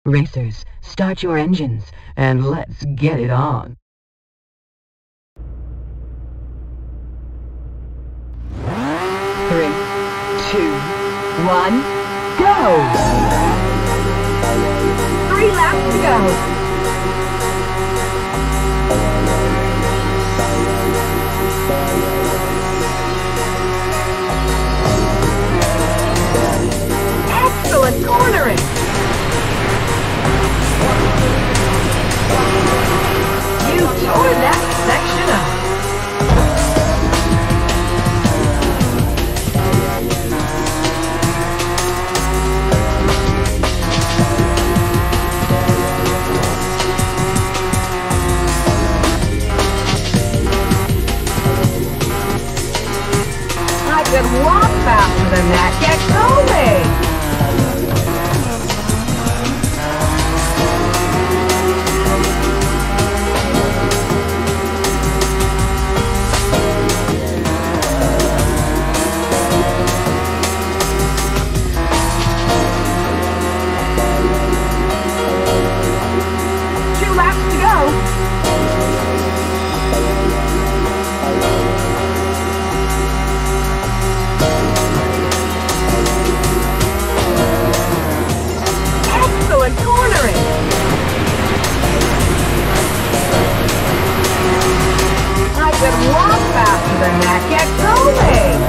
Racers, start your engines, and let's get it on. 3, 2, 1, go! 3 laps to go. Excellent cornering! You tore that section up! I could walk faster than that. Get going! Than that, get going!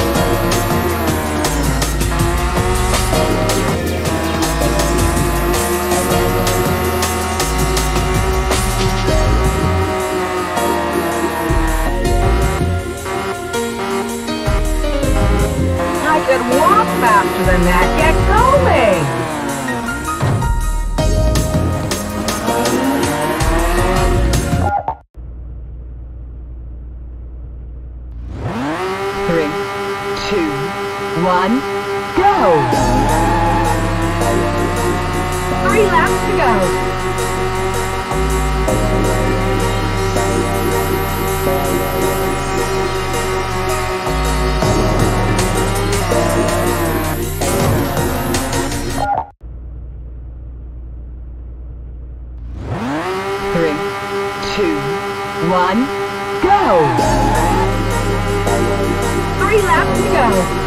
I could walk faster than that, get going! 3, 2, 1, go! 3 laps to go. 3, 2, 1, go! 3 laps to go.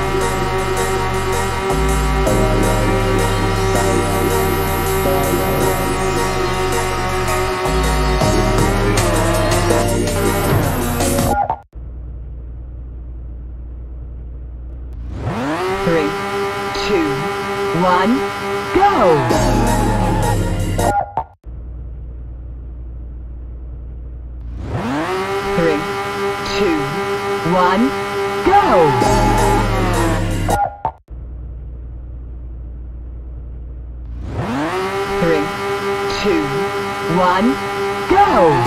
3, 2, 1, go! 3, 2, 1, go! 3, 2, 1, go!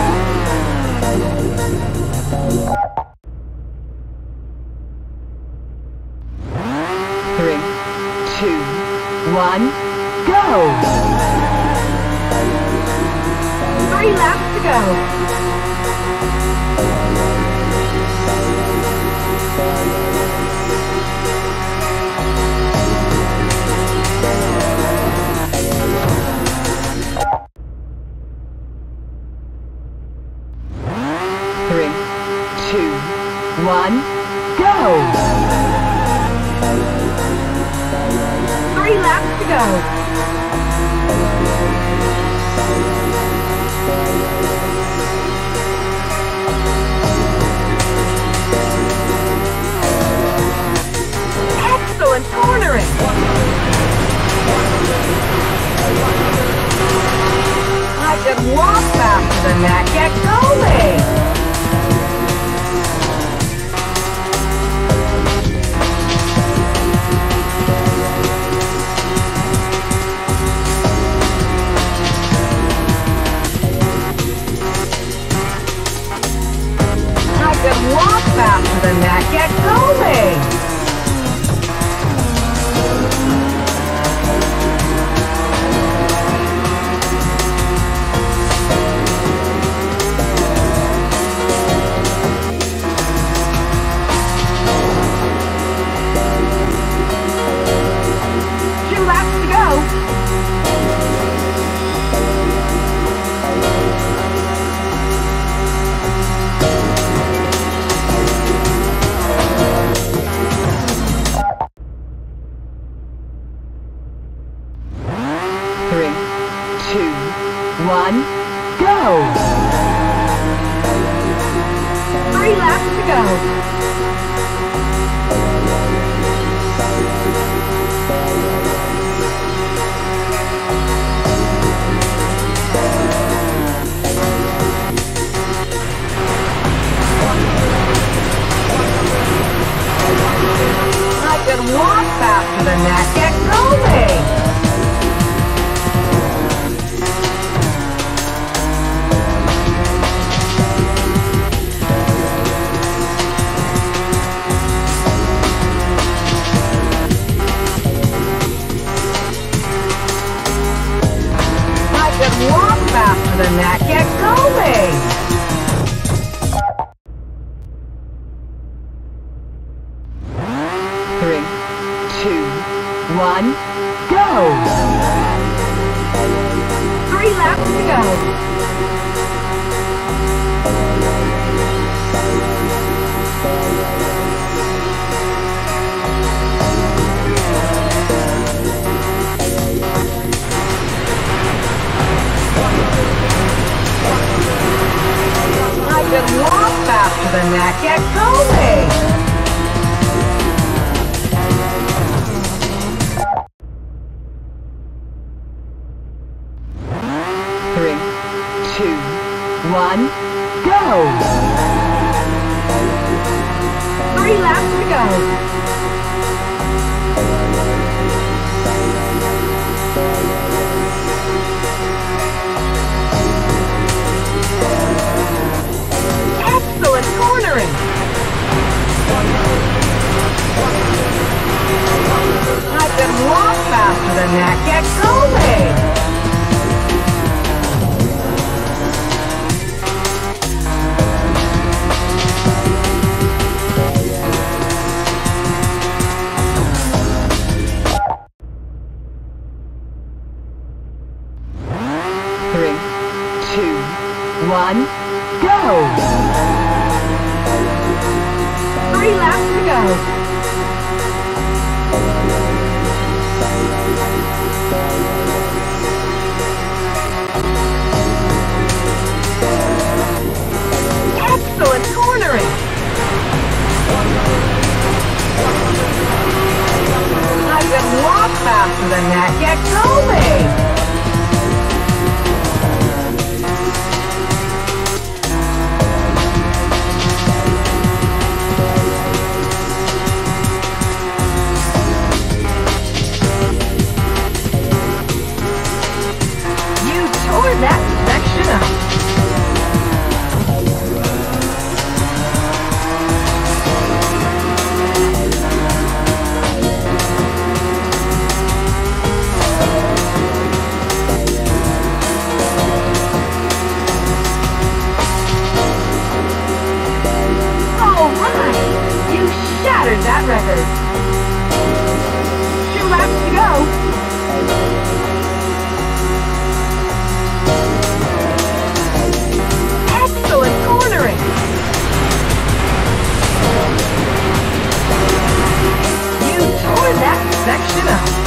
3, 2, 1, go! 3 laps to go. Three, two, one, go! 3 laps to go. Excellent cornering! I could walk faster than that. Get going! I could walk faster than that. Get going! 3 laps to go. I can walk faster than that. Get going! Walk faster than that. Get going! 3, 2, 1, go! 3 laps to go. I can walk faster than that. Get going! 3, 2, 1, go! 3 laps to go. Excellent cornering! I can walk faster than that. Get going! 3, 2, 1, go! 3 laps to go. Excellent cornering! I can walk faster than that. Get going! That section up. All right, you shattered that record. 2 laps to go. Excellent cornering! You tore that section up.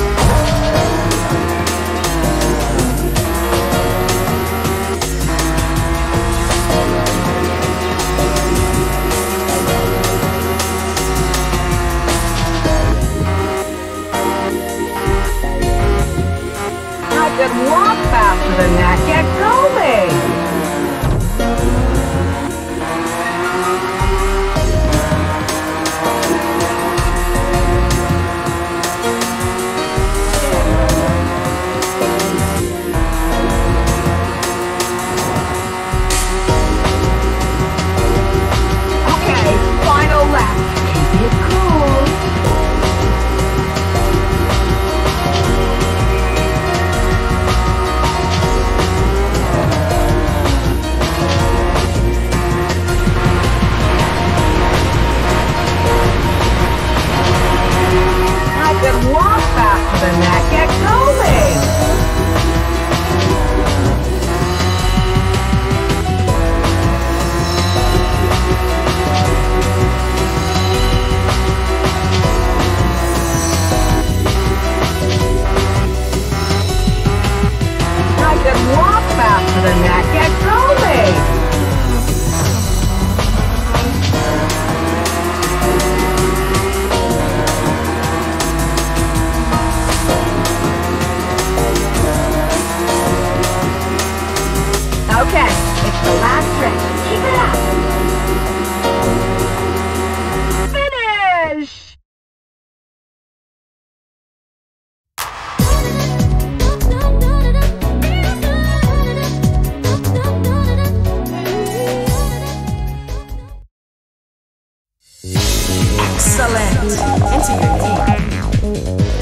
I could walk faster than that. Get going! 3, Blend. Enter your name.